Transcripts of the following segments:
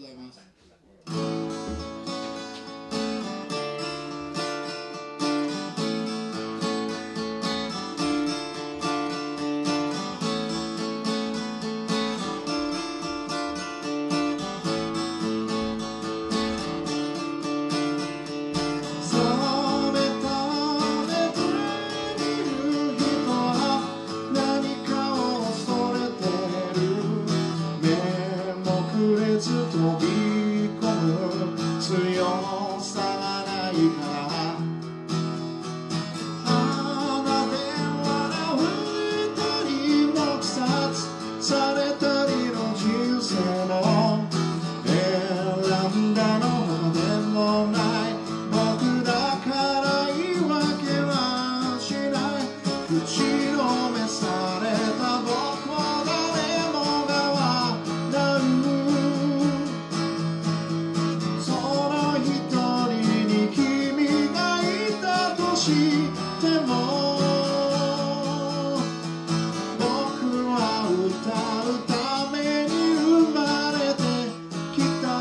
ございます。飛び込む強さがないから鼻で笑うたり黙殺されたりの人生の選んだのでもない僕だから言い訳はしない打ちのめされた僕は誰もが笑うしても僕は歌うために生まれてきた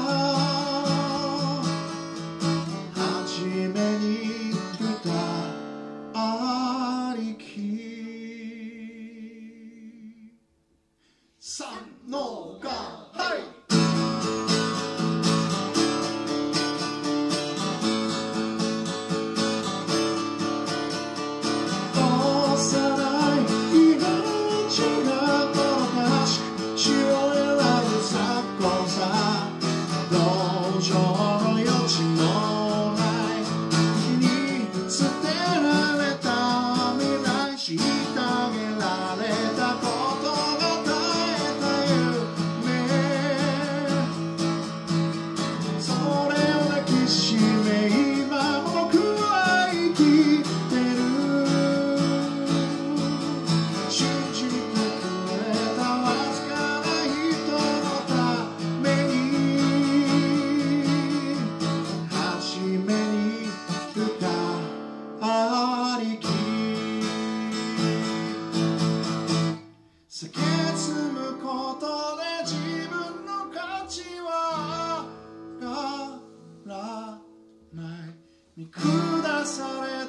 初めに歌ありき三のがはい突き詰むことで自分の価値は上がらない見下され